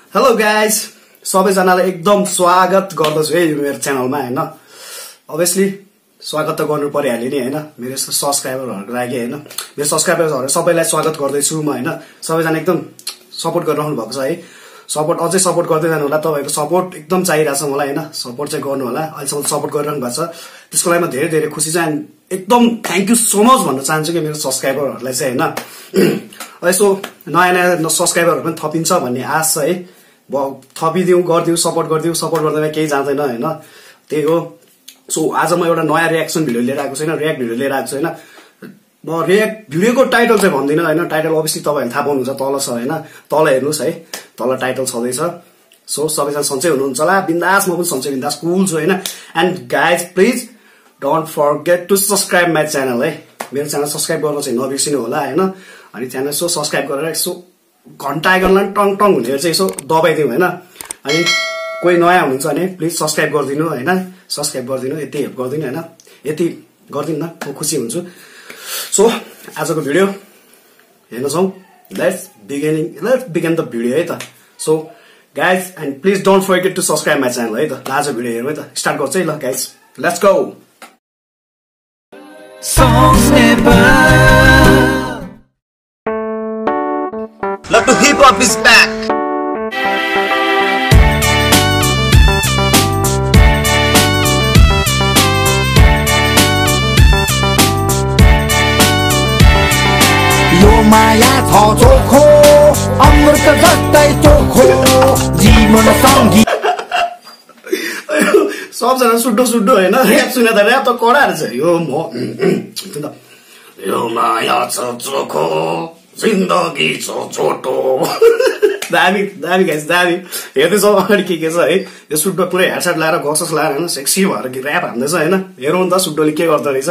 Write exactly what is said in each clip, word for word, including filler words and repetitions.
Hello guys, सबैजनालाई एकदम स्वागत गर्दछु है मेरो च्यानलमा हैन। अभियसली स्वागत त गर्नु परिहाल्यो नि हैन, मेरो सब्स्क्राइबरहरुको लागि हैन। मेरो सब्स्क्राइबरहरु सबैलाई स्वागत गर्दैछु म हैन। सबैजना एकदम सपोर्ट गरिराख्नु भएको छ है। सपोर्ट अझै सपोर्ट गर्दै जानु होला, तपाईहरुको सपोर्ट एकदम चाहिरहेछ मलाई हैन। सपोर्ट चाहिँ गर्नु होला, अहिलेसम्म सपोर्ट गरिरहनु भएको छ, त्यसको लागि म धेरै धेरै खुसी छु। एकदम थ्यांक यू सो मच भन्न चाहन्छु कि मेरो सब्स्क्राइबरहरुलाई चाहिँ हैन। यसो नयाँ नयाँ सब्स्क्राइबरहरु पनि थपिन्छ भन्ने आश छ है। थपिदिउँ, गरिदिउँ, सपोर्ट गरिदिउँ। सपोर्ट गर्दैन केही जाँदैन हैन, त्यही हो। सो आज म एउटा नयाँ रियाक्सन भिडियो लिएर आएको छैन, रियाक्ट भिडियो लिएर आएको छैन। म रियाक्ट भिडियोको टाइटल चाहिँ भन्दिनँ हैन। टाइटल अभियसली तपाईहरुले थाहा पाउनुहुन्छ, तल छ हैन, तल हेर्नुस् है, तल टाइटल छँदैछ। सो सबैजना सन्चै हुनुहुन्छ होला, बिन्दास, म पनि सन्चै बिन्दास कुल छु हैन। And guys please don't forget to subscribe my channel है। मेरो च्यानल सब्स्क्राइब गर्न चाहिँ नबिर्सिनु होला हैन। अनि च्यानल यसो सब्स्क्राइब गरेर यसो घण्टा आइकनलाई टङ टङ हुने चाहिँ यसो दबाइदिउँ हैन। अनि कोही नयाँ हुनुहुन्छ भने प्लिज सब्स्क्राइब गरिदिनु हैन, सब्स्क्राइब गरिदिनु, यति हेल्प गरिदिनु हैन, यति गरिदिनु न, म खुसी हुन्छु। सो आजको भिडियो हेर्न जाउँ। Let's beginning let's begin the video है त। So guys and please don't forget to subscribe my channel है त। आज भिडियो हेरौँ है त, स्टार्ट गर्छु है ल guys, let's go. Lattu-Hip-Hop is back. यो माया छ चोखो, अमृत जस्तै चोखो, जीवन सङ्गी। सबजना सुड्डो सुड्डो हैन, ऱ्याप सुने त ऱ्याप त कडा रहेछ यो। म यो माया छ चोखो, जिन्दगी छ छोटो। दामी दामी गाइस, दामी हेर्दैछौ अगाडि के के छ है। यो सुड्डो पुरै हेडसेट लाएर गसस लाएर हैन, सेक्सी भएर ऱ्याप हान्दैछ हैन। हेरौँ त सुड्डोले के गर्दो रहेछ।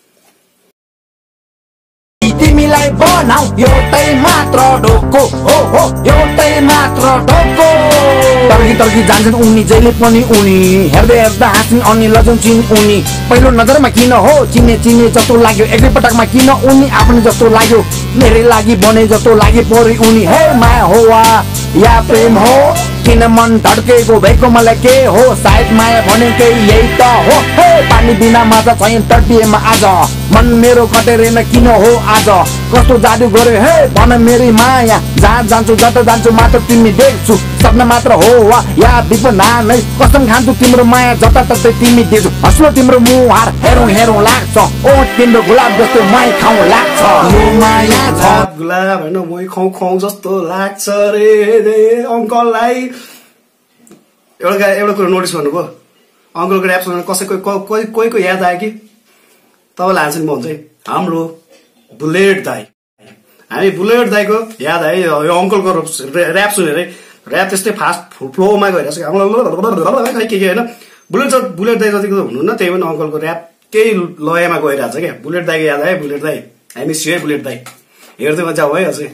तिमीलाई बनाऊ एउटै मात्र ढोको, हो हो एउटै मात्र ढोको। तर्की तर्की जान्छन् उनी जहिले पनि, उनी हेर्दै हेर्दा हाँस्छन् अनि लजाउँछिन् उनी। पहिलो नजरमा किन हो चिने चिने जस्तो लाग्यो, एकै पटकमा किन उनी आफ्नै जस्तो लाग्यो, मेरै लागि बने जस्तो लागि परे उनी। हे माया हो वा या प्रेम हो, किन मन धड्केको भएको मलाई के हो, सायद माया भनेकै यही त हो। हे पानी बिना माछा छैन तटिएमा आज, मन मेरो कटेरेन किन हो आज, कस्तो जादु गर्यो हे भन मेरी माया। जहाँ जान्छु जता जान्छु मात्र तिमी देख्छु, सपना मात्र हो वा या विपना नै, कसम खान्छु तिम्रो माया जताततै तिमी देख्छु। हँस्लो तिम्रो मुहार हेरौँ हेरौँ लाग्छ, ओ तिम्रो गुलाब जस्तो मै खाउँ लाग्छ। यो माया छ गुलाब हैन, मै खाउँ खाउँ जस्तो लाग्छ रे रे। अङ्कललाई एउटा एउटा कुरो नोटिस गर्नुभयो, अङ्कलको ऱ्याप सुनेर कसैको कोही कोहीको याद आयो कि तपाईँलाई हाल्छ नि। म हुन्छ हाम्रो बुलेट दाई, हामी बुलेट दाईको याद आयो यो अङ्कलको ऱ्याप सुनेर। ऱ्याप त्यस्तै फास्ट फ्लोमा गइरहेको छ के के होइन। बुलेट बुलेट दाई जतिको त हुनुहुन्न, त्यही पनि अङ्कलको ऱ्याप केही लयमा गइरहेको छ क्या। बुलेट दाईको याद आयो, बुलेट दाई हामी सियो बुलेट दाई, हेर्दै मजा भयो अझै।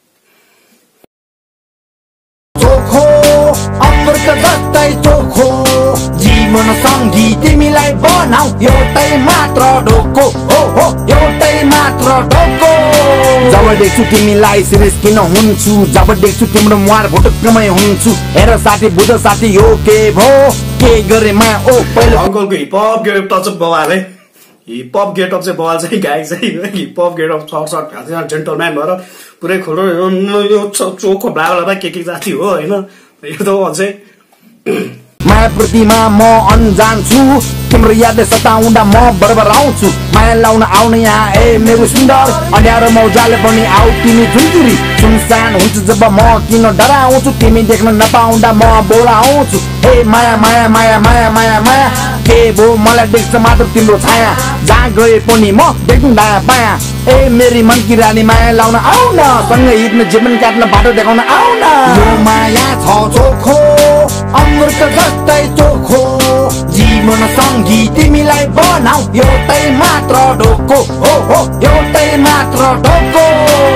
अमृत जस्तै चोखो, जीवन सङ्गी तिमीलाई बनाऊ एउटै मात्र ढोको, हो हो एउटै मात्र ढोको। जब देख्छु तिमीलाई सिरियस किन हुन्छु, जब देख्छु तिम्रो मुहार भुटुक्कमै हुन्छु। हेर साथी बुझ साथी यो के भो, के गरे मा ओ पहिलो। अङ्कलको हिपहप गेटअप चाहिँ बवाल है, हिपहप गेटअप चाहिँ बवाल चाहिँ गाई चाहिँ hip hop getup shirt shirt gentleman भएर पुरै खोलो यो चोखो ब्लाब्ला के के जाति हो होइन। यो त अझै माया प्रतिमा म अनजान छु, तिम्रो यादले सताउँदा म बरबराउँछु। माया लाउन आउने यहाँ ए मेरो सुन्दर, अँध्यारो मौजाले पनि आऊ तिमी झुन्चुरी। सुनसान हुन्छ जब म किन डराउँछु, तिमी देख्न नपाउँदा म बोलाउँछु। ए माया माया माया माया माया माया, के भो मलाई देख्छ मात्र तिम्रो छाया, जहाँ गए पनि म देख्नु दायाँ बायाँ। ए मेरी मनकी रानी माया लाउन आऊ न, सँगै हिँड्न जीवन काट्न बाटो देखाउन आऊ न। यो माया छ चोखो, अमृत जस्तै चोखो, जीवन सङ्गी तिमीलाई बनाऊ एउटै मात्र ढोको, हो हो एउटै मात्र ढोको।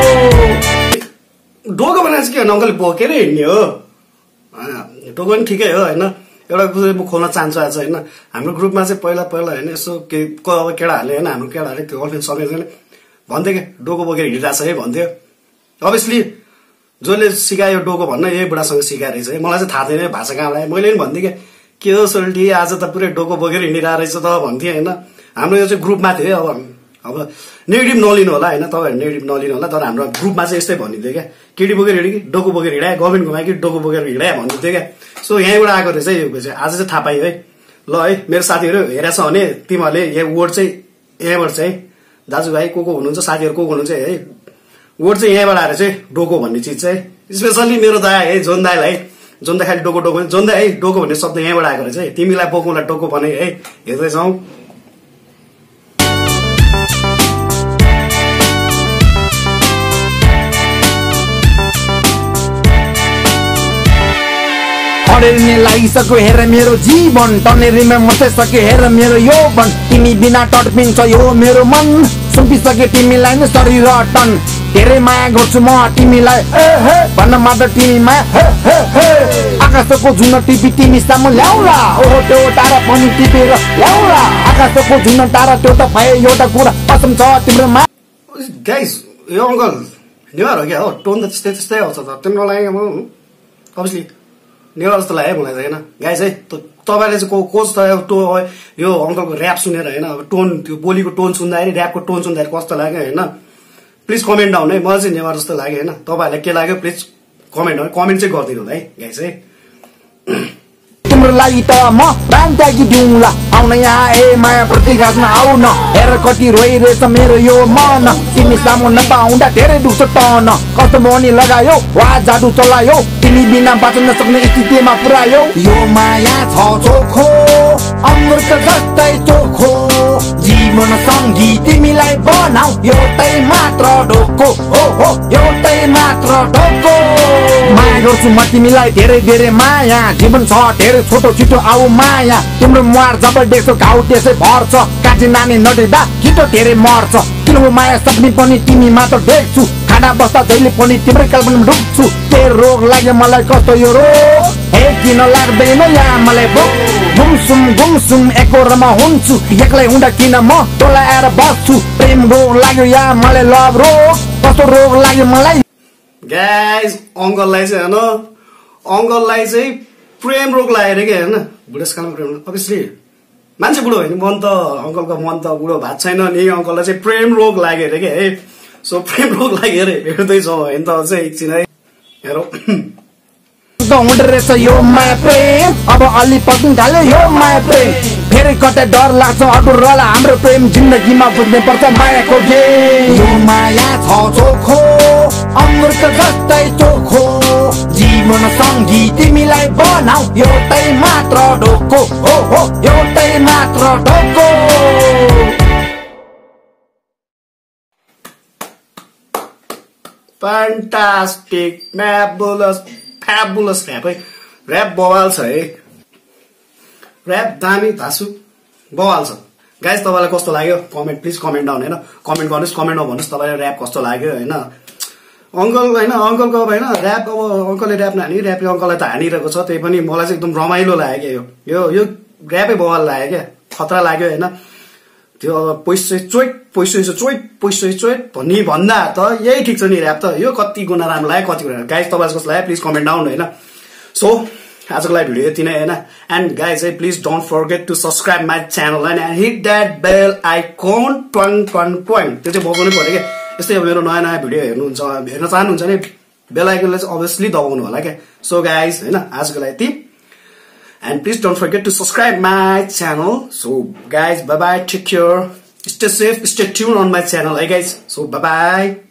ढोको भनेर चाहिँ के हो अङ्कल, बोकेर हिँड्ने हो। ढोको पनि ठिकै हो होइन। एउटा कुरो म खोल्न चाहन्छु आज होइन। हाम्रो ग्रुपमा चाहिँ पहिला पहिला होइन यसो के अब केटाहरूले होइन, हाम्रो केटाहरूले त्यो गर्लफ्रेन्ड सकेको छैन भन्थ्यो क्या, डोको बोकेर हिँडिरहेको छ है भन्थ्यो। अभियसली जसले सिकायो डोको भन्न यही बुढासँग सिकाएर रहेछ है। मलाई चाहिँ थाहा थिएन भाषा कहाँ लाग्यो। मैले पनि भन्थेँ कि के हो सोल्टी आज त पुरै डोको बोकेर हिँडिरहेको रहेछ त भन्थेँ होइन। हाम्रो यो चाहिँ ग्रुपमा थियो अब अब नेगेटिभ नलिनु होला होइन, तपाईँहरू नेगेटिभ नलिनु होला, तर हाम्रो ग्रुपमा चाहिँ यस्तै भनिदियो क्या, केटी बोकेर हिँड्यो कि डोको बोकेर हिँडाए, गभर्मेन्ट घुमायो कि डोको बोकेर हिँडाए भन्नुहुन्थ्यो क्या। सो यहीँबाट आएको रहेछ यो चाहिँ आज चाहिँ थाहा पायो है। ल है मेरो साथीहरू हेरेछ भने तिमीहरूले यो वर्ड चाहिँ यहीँबाट चाहिँ दाजुभाइ को को हुनुहुन्छ, साथीहरू को को हुनुहुन्छ है, वर्ड चाहिँ यहीँबाट आएर चाहिँ डोको भन्ने चिज चाहिँ स्पेसल्ली मेरो दाइ है जोन दाइलाई है, जोन दाइ खालि डोको डोको जोन दाइ है डोको भन्ने शब्द यहीँबाट आएको रहेछ है। तिमीलाई बोकौँलाई डोको भने है, हेर्दै जाउँ। अडेर्ने लागिसक्यो हेर मेरो जीवन, टनेरीमा मर्दै सक्यो हेर मेरो यौवन, तिमी बिना तडपिन्छ यो मेरो मन, सुम्पिसके तिमीलाई नै शरीर टन, धेरै माया गर्छु म तिमीलाई भन्न मात्र तिमीमा आकाशको झुन टिपी तिमी सामु ल्याउला, ओहो त्यो तारा पनि टिपेर ल्याउला, आकाशको झुन तारा त्यो त भए एउटा कुरा कसम छ तिम्रोमा। गाइस यो अङ्कल नेवार हो क्या हो, टोन त त्यस्तै त्यस्तै आउँछ त तिम्रो लागि म अभियसली नेवार जस्तो लाग्यो मलाई चाहिँ होइन। गाइस है तपाईँले चाहिँ को कोच त टो यो अङ्कलको ऱ्याप सुनेर होइन, अब टोन त्यो बोलीको टोन सुन्दाखेरि ऱ्यापको टोन सुन्दाखेरि कस्तो लाग्यो होइन, प्लिज कमेन्ट डाउन है। मलाई चाहिँ नेवार जस्तो लाग्यो होइन, तपाईँहरूलाई के लाग्यो प्लिज कमेन्ट डाउन कमेन्ट चाहिँ गरिदिनु होला है गाइस है। तिम्रो लागि त म प्राण त्यागी दिउँला, आउन यहाँ ए माया प्रतिघातमा आउन, हेर कति रोइरहेछ मेरो यो मन, तिमी सामु नपाउँदा धेरै दुख्छ टन, कस्तो मनी लगायो वा जादु चलायो, तिमी बिना बाँच्न नसक्ने स्थितिमा पुर्यायो, यो माया छ चोखो अमृत जस्तै चोखो, जीवन सङ्गी तिमीलाई बनाऊ एउटै मात्र ढोको, हो हो एउटै मात्र ढोको, माया गर्छु म तिमीलाई धेरै धेरै माया, जीवन छ धेरै छोटो छिटो आऊ माया, तिम्रो मुहार जब देख्छौ घाउ त्यसै भर्छ, कान्छी नानी नदेख्दा छिटो धेरै मर्छ, तिम्रो माया सपनी पनि तिमी मात्र देख्छु, खाना बस्दा जहिले पनि तिम्रै कल्पनामा डुब्छु, तेरो रोग लाग्यो मलाई कस्तो यो रोग, हे किन लाग्दैन यहाँ मलाई भोक, गुमसुम गुमसुम एकहोरामा हुन्छु, एक्लै हुँदा किन म तँलाई आएर बस्छु, प्रेम रोग लाग्यो यहाँ मलाई लभ रोग, कस्तो रोग लाग्यो मलाई। गाइस अङ्कललाई चाहिँ होइन अङ्कललाई चाहिँ प्रेम रोग लाग्यो अरे क्या होइन, बुढेसकालमा प्रेम रोग अभियसली मान्छे बुढो होइन मन त अङ्कलको मन त बुढो भएको छैन नि, अङ्कललाई चाहिँ प्रेम रोग लाग्यो अरे क्या है। सो प्रेम रोग लाग्यो अरे हेर्दैछौँ होइन त चाहिँ एकछिन है हेरौँ। हुँदो रहेछ यो माया प्रेम, अब अलि पक्नु थाल्यो यो माया प्रेम, फेरि कतै डर लाग्छ अटुरला हाम्रो प्रेम, जिन्दगीमा बुझ्नै पर्छ मायाको गेम, यो माया छ चोखो अमृत जस्तै चोखो, जीवन सङ्गी तिमीलाई बनाऊ एउटै मात्र ढोको, हो हो एउटै मात्र ढोको। फ्यान्टास्टिक फ्याबुलस फ्याबुलस ऱ्याप है, ऱ्याप बवाल छ है, ऱ्याप दामी धासु बवाल छ। गाइस तपाईँलाई कस्तो लाग्यो कमेन्ट प्लिज कमेन्ट डाउन होइन, कमेन्ट गर्नुहोस्, कमेन्टमा भन्नुहोस् तपाईँलाई ऱ्याप कस्तो लाग्यो होइन। अङ्कल होइन अङ्कलको अब होइन ऱ्याप अब अङ्कलले ऱ्याप नहानी ऱ्यापले अङ्कललाई त हानिरहेको छ, त्यही पनि मलाई चाहिँ एकदम रमाइलो लाग्यो क्या, यो यो ऱ्यापै बवाल लाग्यो क्या, खतरा लाग्यो होइन। त्यो अब पैसा चोइट पैसा चोइट पैसा चोइट भन्ने भन्दा त यही ठिक छ नि ऱ्याप त, यो कति गुणा राम्रो लाग्यो कति गुणा। गाइस तपाईँलाई कस्तो लाग्यो प्लिज कमेन्ट डाउन होइन। सो आजको लागि भिडियो यति नै होइन, एन्ड गाइस है please don't forget to subscribe my channel होइन, and hit that bell icon ट्वाङ ट्वाङ ट्वाङ, त्यो चाहिँ बजाउनै पर्यो क्या। यस्तै अब मेरो नयाँ नयाँ भिडियो हेर्नुहुन्छ हेर्न चाहनुहुन्छ भने बेल आइकनलाई चाहिँ अभियसली दबाउनु होला क्या। सो गाइस होइन आजको लागि यति, and please don't forget to subscribe my channel. So guys, bye bye, take care, stay safe, stay tuned on my channel, hey guys. So bye bye.